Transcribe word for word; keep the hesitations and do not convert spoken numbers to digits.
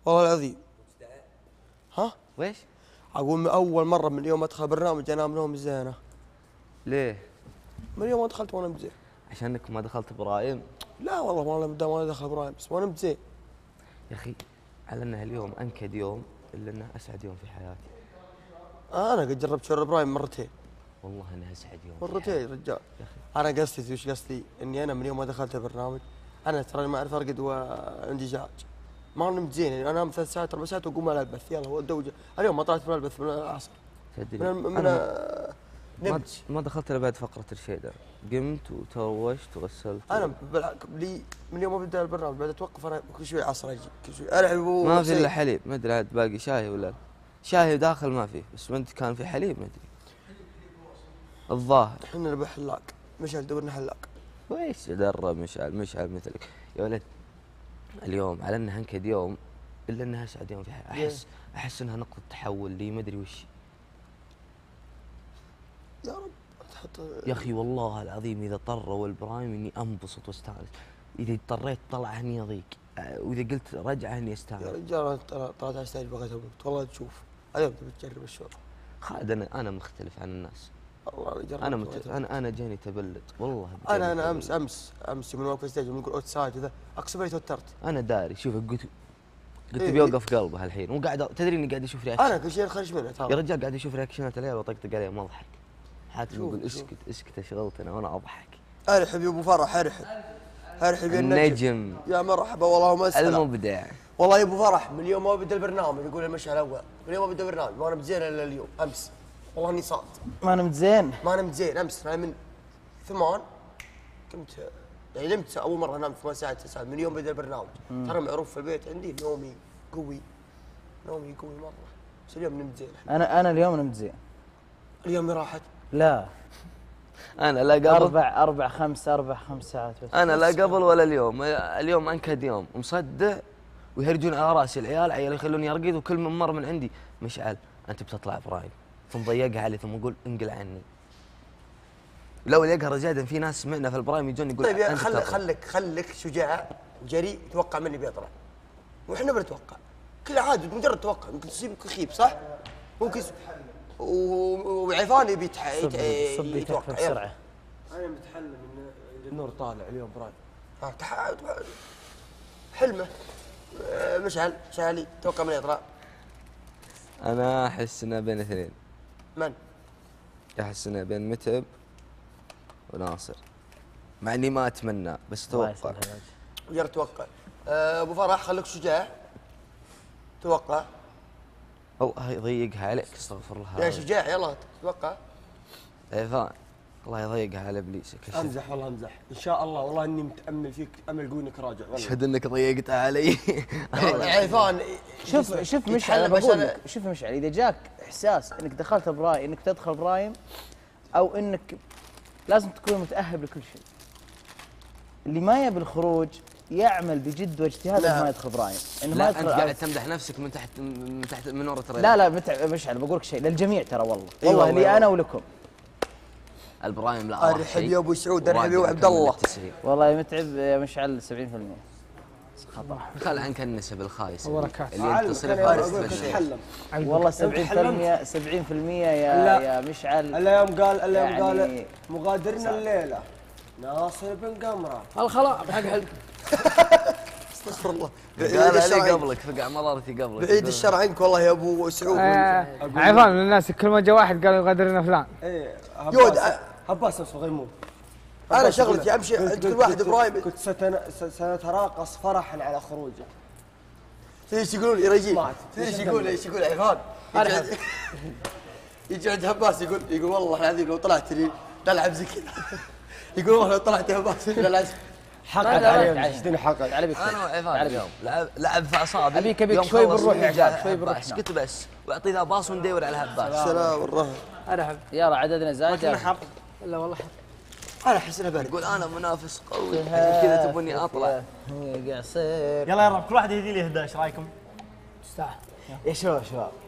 والله العظيم. ها؟ ويش؟ اقول من اول مره من يوم ادخل برنامج انام نوم زينه. ليه؟ من يوم ما دخلت وانا نمت زين. عشانك ما دخلت ابراهيم؟ لا والله ما انا ما دخل ابراهيم بس وانا نمت زين. يا اخي على انه اليوم انكد يوم الا انه اسعد يوم في حياتي. انا قد جربت شر ابراهيم مرتين. والله انه اسعد يوم مرتين يا رجال. انا قصدي وش قصدي؟ اني انا من يوم ما دخلت البرنامج انا ترى ما اعرف ارقد وعندي ازعاج. ما نمت زين يعني انام ثلاث ساعات اربع ساعات واقوم على البث يلا هو الدوجه. اليوم ما طلعت من البث من العصر. تدري من من أنا نمت. ما دخلت الا بعد فقره الشيدر، قمت وتروشت وغسلت. انا لي من يوم ما بدا البرنامج بعد اتوقف انا كل شوي عصر اجي كل شوي العب. ما في الا حليب، ما ادري عاد باقي شاي ولا لا. شاي داخل ما فيه بس ما انت كان في حليب ما ادري الظاهر. احنا نبي حلاق مشعل دورنا حلاق. ويش درب مشعل مشعل مثلك يا ولد. اليوم على انها انكد يوم الا انها اسعد يوم في حياتي. احس احس انها نقطه تحول لي ما ادري وش. يا رب تحط يا اخي والله العظيم اذا اضطروا البرايم اني انبسط واستانس. اذا اضطريت طلع هني اضيق، واذا قلت رجع هني استانس. يا رجال طلعت على ستايل بغيت اموت والله تشوف. اليوم تبي تجرب الشغل. خالد انا انا مختلف عن الناس. والله جربت انا مت... انا انا جاني تبلد والله. انا انا امس امس امس يوم واقف ستيج ونقول اوت سايد وذا اقسم بالله توترت. انا داري شوف قلت قلت إيه بيوقف قلبه الحين مو قاعد تدري اني قاعد اشوف رياكشن. انا كل شيء خرج منه ترى يا رجال قاعد اشوف رياكشنات العيال واطقطق عليه واضحك. حاتم يقول اسكت اسكت اشغلتنا وانا اضحك. ارحب يا ابو فرح ارحب ارحب يا النجم. يا مرحبا والله مسهلا المبدع. والله يا ابو فرح من يوم ما بدا البرنامج يقول المشعل الاول من يوم ما بدا البرنامج ما نمت زين الا اليوم امس. والله اني صاد ما نمت زين. ما نمت زين امس انا من ثمان كنت يعني نمت اول مره نمت ثمان ساعات تسع ساعات من يوم بدا البرنامج. ترى معروف في البيت عندي نومي قوي نومي قوي مره بس اليوم نمت زين. انا انا اليوم نمت زين. اليوم راحت. لا انا لا قبل اربع اربع خمس اربع خمس ساعات بس. انا لا قبل ولا اليوم. اليوم انكد يوم مصدع ويهرجون على راسي العيال عيال يخلوني ارقد وكل من مر من عندي مشعل انت بتطلع برايم ثم ضيقها علي ثم اقول انقل عني. لو يقهر زياده في ناس سمعنا في البرايم يجون يقول طيب يا خليك خليك خليك شجاع جريء توقع مني بيطلع واحنا بنتوقع كل عادي مجرد توقع ممكن تصيبك خيب صح؟ ممكن وعفان يبي يتوقع بسرعه. انا متحلم ان النور طالع اليوم برايم. حلمه مشعل شعلي توقع من يطلع. انا احس انه بين اثنين. من؟ احس انه بين متعب وناصر مع اني ما اتمنى بس توقع. جرب توقع. ابو فرح خليك شجاع توقع. او يضيقها عليك استغفر الله. يا شجاع يلا توقع. عفان الله يضيقها على ابليسك. امزح والله امزح ان شاء الله والله اني متامل فيك امل قوي انك راجع والله. اشهد انك ضيقتها علي. عفان شوف شوف مشعل بقول لك شوف مشعل اذا جاك احساس انك دخلت برايم انك تدخل برايم او انك لازم تكون متاهب لكل شيء. اللي ما يبي الخروج يعمل بجد واجتهاد ما يدخل برايم. انه ما يدخل. انت قاعد تمدح نفسك من تحت من تحت من ورا ترى. لا لا مشعل بقول لك شيء للجميع ترى والله والله لي انا ولكم. البرايم لا ارحب يا ابو سعود ارحب يا ابو عبد الله. والله يا متعب يا مشعل سبعين بالمئة خطا. خل عنك النسب الخايسه وركات اللي تصرف. والله سبعين بالمئة سبعين بالمئة يا يا مشعل. الا يوم قال الا يوم قال مغادرنا الليله ناصر بن قمره الخلاء حق حلم. استغفر الله. قال علي قبلك فقع مرارتي قبلك. بعيد الشر عنك والله يا ابو سعود. عفان من الناس كل ما جاء واحد قالوا يغادرنا فلان. ايه يود عباس صغير يموت. انا شغلتي امشي عند كل واحد برايم. كنت سنتراقص فرحا على خروجه. تدري ايش يقولون يا رجيم؟ تدري ايش يقول ايش يقول عفان؟ يجي عند عباس يقول يقول والله العظيم لو طلعت لي نلعب زي كذا. يقول والله لو طلعت يا عباس نلعب حقد علي اشتني حقد على بك. انا وعفان اليوم لعب لعب في اعصابي. ابيك ابيك شوي بنروح يا عباس شوي بنروح. اسكت بس واعطي ذا باص وندور على هباس. سلام والرهن. ارحب يلا عددنا زايد. ما حر لا والله حر. انا احس انه بارد. يقول انا منافس قوي عشان كذا تبوني اطلع. قصير يلا يا رب كل واحد يهدي لي احدى ايش رايكم؟ تستاهل. يا شباب شباب